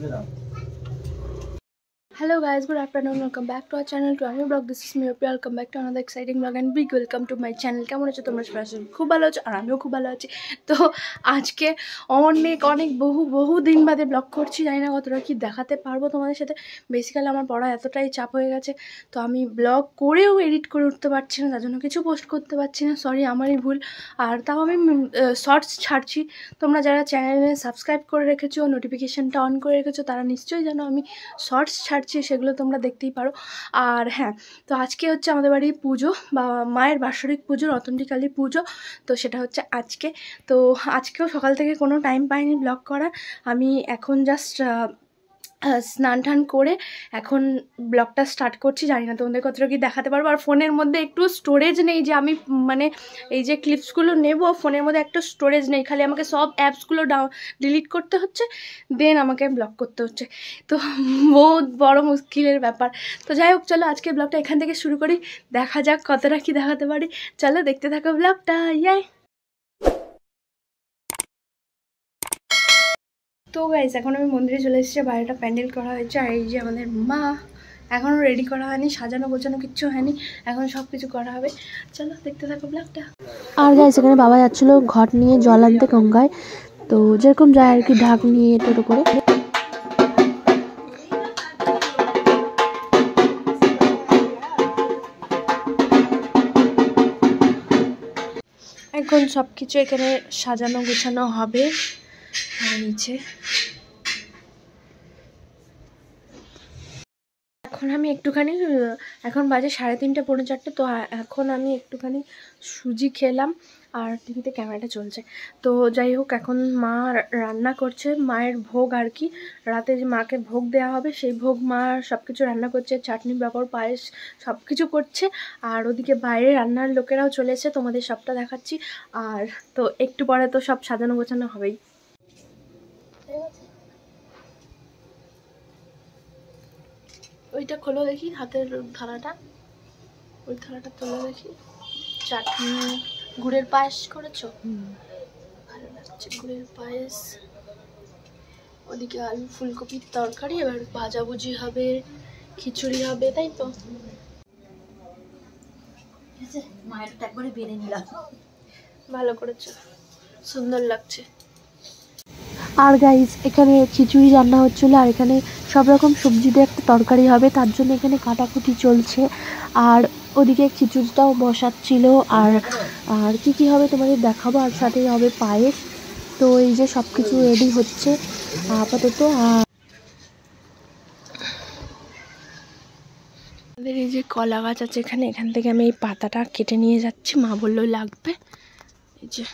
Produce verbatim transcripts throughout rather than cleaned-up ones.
Hello guys, good afternoon, welcome back to our channel, to our new vlog. This is me, Opi. Welcome back to another exciting vlog and big welcome to my channel. কেমন আছো তোমরা সবাই? খুব ভালো আছো আর আমিও খুব ভালো আছি। তো আজকে অনেক অনেক বহু বহু দিন বাদে ব্লগ করছি, জানি না কতটা কি দেখাতে পারবো তোমাদের সাথে। বেসিক্যালি আমার পড়া এতটাই চাপ হয়ে গেছে, তো আমি ব্লগ করেও এডিট করে উঠতে পারছি না, তার জন্য কিছু পোস্ট করতে পারছি না। সরি, আমারই ভুল। আর তাও আমি শর্টস ছাড়ছি। তোমরা যারা চ্যানেলে সাবস্ক্রাইব করে রেখেছো, নোটিফিকেশানটা অন করে রেখেছো, তারা নিশ্চয়ই জানো আমি শর্টস ছাড়ছি, সেগুলো তোমরা দেখতেই পারো। আর হ্যাঁ, তো আজকে হচ্ছে আমাদের বাড়ি পুজো, বা মায়ের বাৎসরিক পুজো, রতন্ডী কালী পুজো। তো সেটা হচ্ছে আজকে। তো আজকেও সকাল থেকে কোনো টাইম পাইনি ব্লগ করার। আমি এখন জাস্ট স্নান টান করে এখন ব্লগটা স্টার্ট করছি। জানি না তোমাদের কতটা কি দেখাতে পারবো। আর ফোনের মধ্যে একটু স্টোরেজ নেই, যে আমি মানে এই যে ক্লিপসগুলো নেব, ফোনের মধ্যে একটা স্টোরেজ নেই, খালি আমাকে সব অ্যাপসগুলো ডাউন ডিলিট করতে হচ্ছে, দেন আমাকে ব্লগ করতে হচ্ছে। তো বহুত বড় মুশকিলের ব্যাপার। তো যাই হোক, চলো আজকে ব্লগটা এখান থেকে শুরু করি, দেখা যাক কতটা কি দেখাতে পারি। চলো দেখতে থাকো ব্লগটা। ইয়াই। তো গাইস, এখন আমি মন্দিরে চলে এসেছি, বাইরেটা প্যান্ডেল করা হয়েছে। আর এই যে আমাদের মা, এখনও রেডি করা হয়নি, সাজানো গোছানো কিচ্ছু হয়নি, এখন সব কিছু করা হবে। চলো দেখতে থাকো ব্লগটা। আর গাইস, এখানে বাবা যাচ্ছিল ঘট নিয়ে জল আনতে গঙ্গায়, তো যেরকম যায় আর কি, ঢাক নিয়ে টোটো করে। এখন সব কিছু এখানে সাজানো গোছানো হবে। আর নিচে এখন আমি একটুখানি, এখন বাজে সাড়ে তিনটে পৌনে চারটে, তো এখন আমি একটুখানি সুজি খেলাম আর টিভিতে ক্যামেরাটা চলছে। তো যাই হোক, এখন মা রান্না করছে মায়ের ভোগ আর কি, রাতে যে মাকে ভোগ দেওয়া হবে সেই ভোগ মা সব কিছু রান্না করছে, চাটনি পাঁপড় পায়েস সব কিছু করছে। আর ওদিকে বাইরে রান্নার লোকেরাও চলে এসে, তোমাদের সবটা দেখাচ্ছি। আর তো একটু পরে তো সব সাজানো গোছানো হবেই। ওইটা খোলো দেখি, হাতের থালাটা, ওই থালাটা তোলো দেখি। চাটনি, গুড়ের পায়েস করেছো? ভালো লাগছে গুড়ের পায়েস। ওদিকে আলু ফুলকপির তরকারি, এবার ভাজাভুজি হবে, খিচুড়ি হবে, তাই তো? মায়েরটা একবারে বেড়ে নিলাম, ভালো করেছো, সুন্দর লাগছে। আর গাইস, এখানে খিচুড়ি রান্না হচ্ছিল, আর এখানে সব রকম সবজি দিয়ে একটা তরকারি হবে, তার জন্য এখানে কাটাকুটি চলছে। আর ওদিকে খিচুড়িটাও বসাচ্ছিল। আর আর কি কি হবে তোমাদের দেখাবো, আর সাথে হবে পায়েস। তো এই যে সব কিছু রেডি হচ্ছে আপাতত। আর আমাদের এই যে কলা গাছ আছে এখানে, এখান থেকে আমি এই পাতাটা কেটে নিয়ে যাচ্ছি, মা বললো লাগবে। এই যে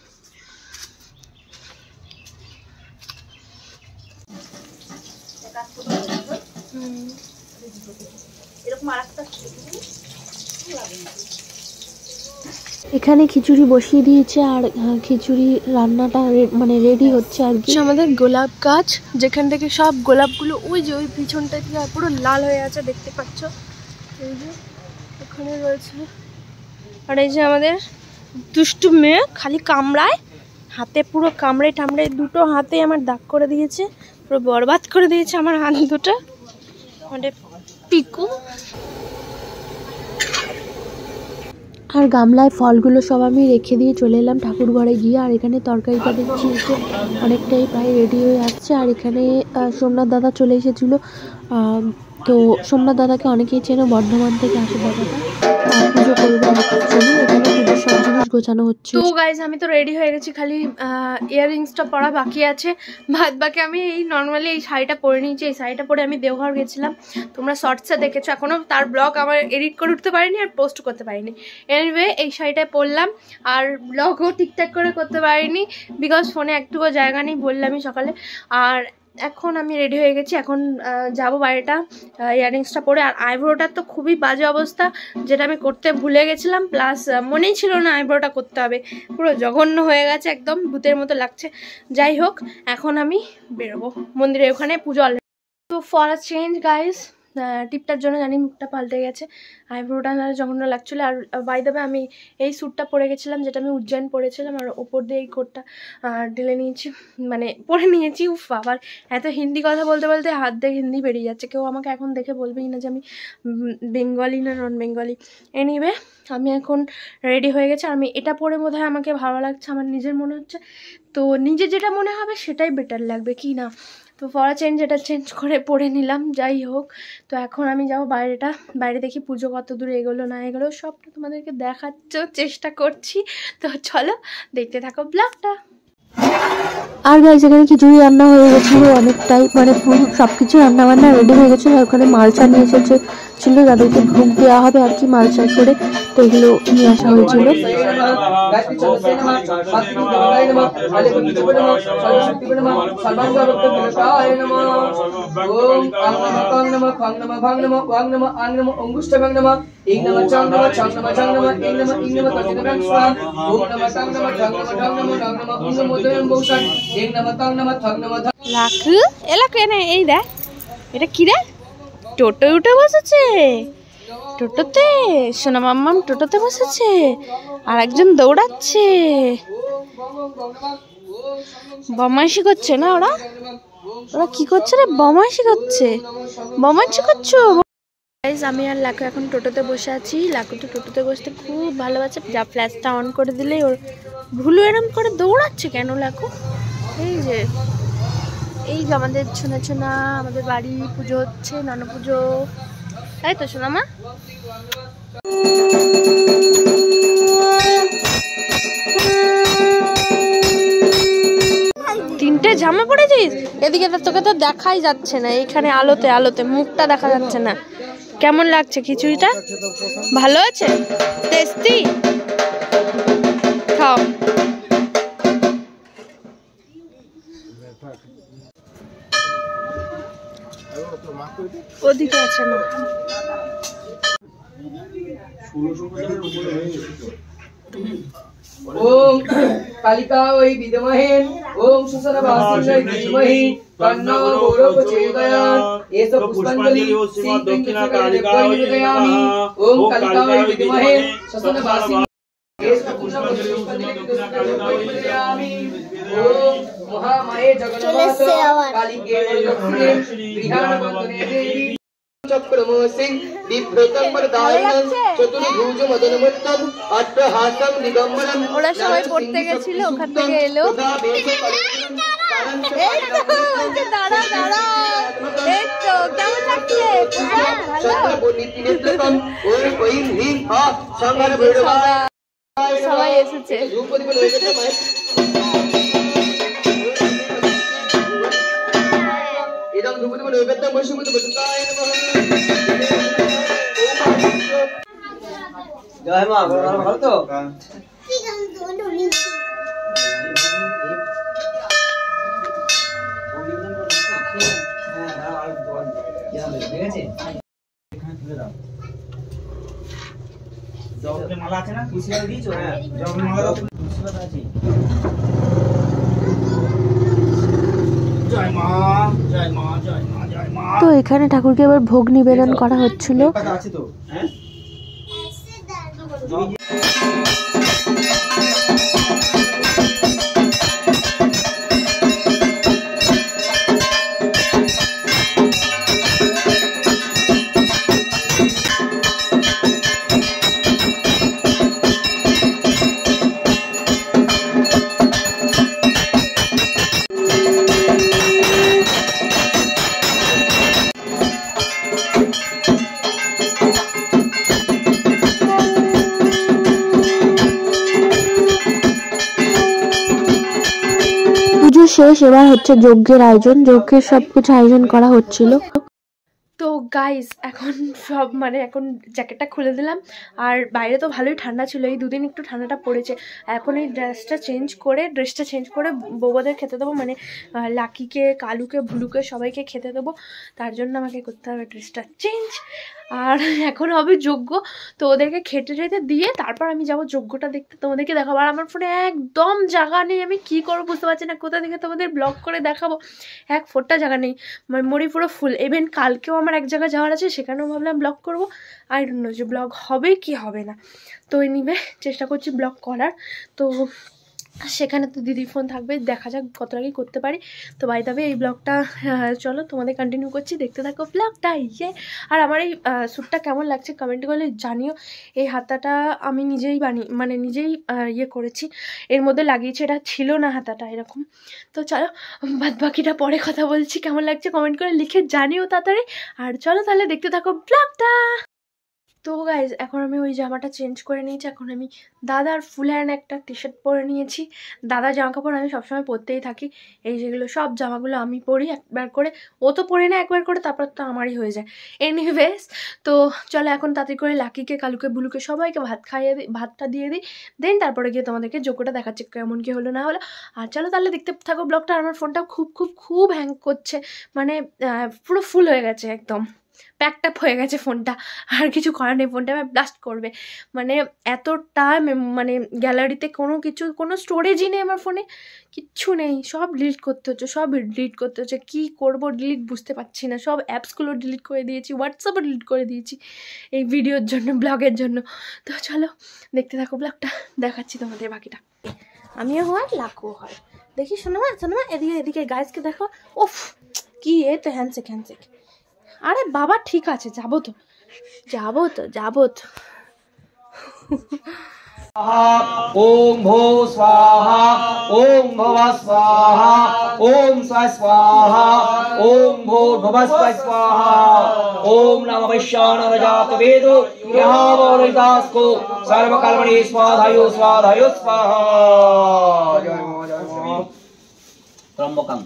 এখানে খিচুড়ি বসিয়ে দিয়েছে, আর খিচুড়ি রান্নাটা মানে রেডি হচ্ছে আর কি। আমাদের গোলাপ গাছ, যেখান থেকে সব গোলাপগুলো ওই যে ওই পিছনটা থেকে পুরো লাল হয়ে আছে, দেখতে পাচ্ছ, এই যে ওখানে রয়েছে। আর এই যে আমাদের দুষ্টু মেয়ে খালি কামড়ায়, হাতে পুরো কামড়ে টামড়ে দুটো হাতে আমার দাগ করে দিয়েছে, পুরো বরবাদ করে দিয়েছে আমার হাত দুটো। আমাদের পিকু। আর গামলায় ফলগুলো সব আমি রেখে দিয়ে চলে এলাম ঠাকুর ঘরে গিয়ে। আর এখানে তরকারিটা দেখছি যে অনেকটাই প্রায় রেডি হয়ে যাচ্ছে। আর এখানে সোমনাথ দাদা চলে এসেছিলো, তো সোমনাথ দাদাকে অনেকেই চেনো, বর্ধমান থেকে আসে দাদাটা পুজো করবে জন্য। এখানে পুজোর সব জিনিস গোছানো হচ্ছে। তো গাইজ, আমি তো রেডি হয়ে গেছি, খালি ইয়াররিংসটা পরা বাকি আছে, বাদ বাকি আমি এই নর্মালি এই শাড়িটা পরে নিয়েছি। এই শাড়িটা পরে আমি দেওঘর গেছিলাম, তোমরা শর্টসে দেখেছো, এখনও তার ব্লগ আমার এডিট করে উঠতে পারিনি আর পোস্ট করতে পারিনি। এনিওয়ে, এই শাড়িটা পরলাম, আর ব্লগও ঠিকঠাক করে করতে পারিনি, বিকজ ফোনে একটুকু জায়গা নেই, বললামই সকালে। আর এখন আমি রেডি হয়ে গেছি, এখন যাব বাইরেটা ইয়াররিংসটা পরে। আর আইব্রোটার তো খুবই বাজে অবস্থা, যেটা আমি করতে ভুলে গেছিলাম, প্লাস মনেই ছিল না আইব্রোটা করতে হবে, পুরো জঘন্য হয়ে গেছে, একদম ভূতের মতো লাগছে। যাই হোক, এখন আমি বেরোবো মন্দিরে, ওখানে পুজো অলরেডি। তো ফর আ চেঞ্জ গাইস, টিপটার জন্য জানি মুখটা পাল্টে গেছে, আইব্রোটা না জঘন্য লাগছিলো। আর বাই দ্য ওয়ে আমি এই স্যুটটা পরে গেছিলাম যেটা আমি উজ্জয়ন পরেছিলাম, আর ওপর দিয়ে এই কোটটা ঢেলে নিয়েছি, মানে পরে নিয়েছি। উফ আবার এত হিন্দি কথা বলতে বলতে হাত দিয়ে হিন্দি বেরিয়ে যাচ্ছে, কেউ আমাকে এখন দেখে বলবেই না যে আমি বেঙ্গলি না নন বেঙ্গলি। এনিওয়ে আমি এখন রেডি হয়ে গেছি, আমি এটা পরে বোধহয় আমাকে ভালো লাগছে, আমার নিজের মনে হচ্ছে। তো নিজের যেটা মনে হবে সেটাই বেটার লাগবে কি না, তো পরা চেঞ্জ এটা চেঞ্জ করে পরে নিলাম। যাই হোক, তো এখন আমি যাবো বাইরেটা, বাইরে দেখি পুজো কত দূরে এগোলো না এগোলো সবটা তোমাদেরকে দেখাচ্ছ চেষ্টা করছি। তো চলো দেখতে থাকো ব্লগটা। আর গাইস এখানে খিচুড়ি রান্না হয়ে গেছিলো অনেকটাই, মানে সব কিছু রান্না বান্না রেডি হয়ে গেছিলো। ওখানে মালসা নিয়ে এসেছে ছিল যাদেরকে ভোগ দেওয়া হবে আর কি, মালসা করে, তো এগুলো নিয়ে আসা হয়েছিল। লাখু এলাকা এনে এই দেখ এটা কি রে, টোটো উঠে বসেছে, টোটোতে সোনা মাম্মাম টোটোতে বসেছে, আর একজন দৌড়াচ্ছে, বমাইশি করছে না ওরা, ওরা কি করছে রে, বমাইশি করছে, বমাইশি করছো। আমি আর লাকু এখন টোটোতে বসে আছি, লাকু তো টোটোতে বসতে খুব ভালোবাসে, যা ফ্ল্যাশটা অন করে দিলেই ওর ভুলু এরম করে দৌড়াচ্ছে কেন লাকু। এই যে এই যে আমাদের ছোনা ছোনা, আমাদের বাড়ি পুজো হচ্ছে, নানা পুজো, তাই তো শোনা মা। তিনটে জামা পড়েছিস, এদিকে তো তোকে তো দেখাই যাচ্ছে না, এইখানে আলোতে আলোতে মুখটা দেখা যাচ্ছে না। কেমন লাগছে খিচুড়িটা, ভালো আছে, টেস্টি, খাও। ওদিকে আছে মা। ओम कालिकावै विद्महे ओम सुसरवासिन्यै धीमहि तन्नो गौरव प्रचोदयात्। एष पुष्पाञ्जलि श्री दक्षिणा कालिकावै निवेदयामि। ओम कालिकावै विद्महे सुसरवासिन्यै एष पुष्पाञ्जलि निवेदयामि। ओम महामाये जगन्नाथ कालिके वरदक्षिणे गृहाणवन्दने देवी चक्रमसिं বিভ্রতম্বরদায়িনং চতুর্ভুজ মদনমত্তম আট্টহাসং দিগম্বরম। ওরা সবাই পড়তে গেছিল, ওখান থেকে এলো। এই তো দাঁড়া দাঁড়া, এই তো কেমন লাগছে, সবাই এসেছে। জয় মা, ভালো তো? মালা আছে না, খুশি হয়ে দিয়েছো? হ্যাঁ, মালা আছে। জয় মা, জয় মা, জয় মা, জয় মা। তো এখানে ঠাকুরকে এবার ভোগ নিবেদন করা হচ্ছিল। আছে তো, হ্যাঁ শেষ, এবার হচ্ছে যজ্ঞের আয়োজন, যজ্ঞের সবকিছু আয়োজন করা হচ্ছিল। তো গাইস এখন সব মানে এখন জ্যাকেটটা খুলে দিলাম, আর বাইরে তো ভালোই ঠান্ডা ছিল, এই দুদিন একটু ঠান্ডাটা পড়েছে। এখন এই ড্রেসটা চেঞ্জ করে ড্রেসটা চেঞ্জ করে বৌবাদের খেতে দেবো, মানে লাকিকে, কালুকে, ভুলুকে সবাইকে খেতে দেবো, তার জন্য আমাকে করতে হবে ড্রেসটা চেঞ্জ। আর এখন হবে যজ্ঞ, তো ওদেরকে খেতে খেতে দিয়ে তারপর আমি যাব যজ্ঞটা দেখতে, তোমাদেরকে দেখাবো। আর আমার ফোনে একদম জায়গা নেই, আমি কি করবো বুঝতে পারছি না, কোথা থেকে তোমাদের ব্লগ করে দেখাবো, এক ফোরটা জায়গা নেই, মেমোরি পুরো ফুল। ইভেন কালকেও আমার এক জায়গায় যাওয়ার আছে, সেখানেও ভাবলাম ব্লগ করবো। আই ডোন্ট নো যে ব্লগ হবে কি হবে না, তো এনিওয়ে চেষ্টা করছি ব্লগ করার। তো সেখানে তো দিদির ফোন থাকবে, দেখা যাক কতটা কি করতে পারি। তো বাই দ্য ওয়ে এই ব্লগটা চলো তোমাদের কন্টিনিউ করছি, দেখতে থাকো ব্লগটা। ইয়ে আর আমার এই স্যুটটা কেমন লাগছে কমেন্ট করলে জানিও। এই হাতাটা আমি নিজেই বানিয়ে মানে নিজেই ইয়ে করেছি, এর মধ্যে লাগিয়েছি, এটা ছিল না হাতাটা এরকম। তো চলো বাদ বাকিটা পরে কথা বলছি, কেমন লাগছে কমেন্ট করে লিখে জানিও তাড়াতাড়ি। আর চলো তাহলে দেখতে থাকো ব্লগটা। তো গাইজ এখন আমি ওই জামাটা চেঞ্জ করে নিয়েছি, এখন আমি দাদার ফুল হ্যান্ড একটা টি শার্ট পরে নিয়েছি। দাদার জামা কাপড় আমি সবসময় পরতেই থাকি, এই যেগুলো সব জামাগুলো আমি পরি একবার করে, ও তো পরে না একবার করে, তারপর তো আমারই হয়ে যায়। এনিওয়েজ তো চলো এখন তাড়াতাড়ি করে লাকিকে কালুকে বুলুকে সবাইকে ভাত খাইয়ে দিই, ভাতটা দিয়ে দিই, দেন তারপরে গিয়ে তোমাদেরকে যোগ্যটা দেখাচ্ছি কেমন কি হলো না হলো। আর চলো তাহলে দেখতে থাকো ব্লগটা। আমার ফোনটা খুব খুব খুব হ্যাং করছে, মানে পুরো ফুল হয়ে গেছে, একদম প্যাকটাপ হয়ে গেছে ফোনটা, আর কিছু করার নেই, ফোনটা আমার ব্লাস্ট করবে। মানে এতটা মানে গ্যালারিতে কোনো কিছু কোনো স্টোরেজই নেই আমার ফোনে, কিচ্ছু নেই, সব ডিলিট করতে হচ্ছে, সব ডিলিট করতে হচ্ছে, কী করবো ডিলিট বুঝতে পারছি না। সব অ্যাপসগুলো ডিলিট করে দিয়েছি, হোয়াটসঅ্যাপও ডিলিট করে দিয়েছি এই ভিডিওর জন্য, ব্লগের জন্য। তো চলো দেখতে থাকো ব্লগটা, দেখাচ্ছি তোমাদের বাকিটা। আমিও হয় লাকও হয়, দেখি শোনো মা শোনো মা, এদিকে এদিকে গাইজকে দেখো। ওফ কি এ তো হ্যান্ডশেক হ্যান্ডশেক। আরে বাবা ঠিক আছে, যাবো তো যাবো তো যাবো তো ओम भो स्वाहा ओम भव स्वाहा ओम स्व स्वाहा ओम भो भव स्व स्वाहा ओम नमः वैश्वानरजात वेदो यहावरिदास को सर्वकर्मणि स्वाधायो स्वाधायो स्वाहा जय मां जय मां त्र्यंबकं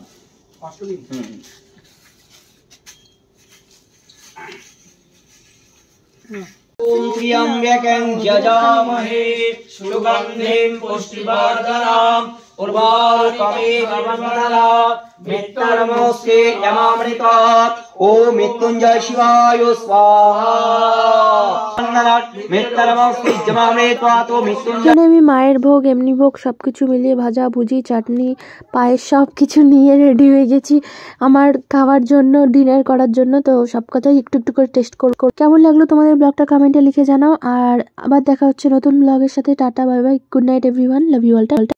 ओम त्र्यंबकं यजामहे सुगंधिं पुष्टिवर्धनम् उर्वारुकमेव वन्दनात् मृत्युर्मोक्षे यमामृतात् ओम मृत्युंजय शिवाय स्वाहा वन्दनात् मृत्युर्मोक्षे यमामृतात् ओम मृत्युंजय। এখানে আমি মায়ের ভোগ এমনি ভোগ সব কিছু মিলিয়ে ভাজা ভুজি চাটনি পায়েস সব কিছু নিয়ে রেডি হয়ে গেছি আমার খাওয়ার জন্য, ডিনার করার জন্য। তো সব কথাই একটু একটু করে টেস্ট করব। কেমন লাগলো তোমাদের ব্লগটা কমেন্টে লিখে জানাও। আর আবার দেখা হচ্ছে নতুন ব্লগের সাথে। Tata bye bye, good night everyone, love you all.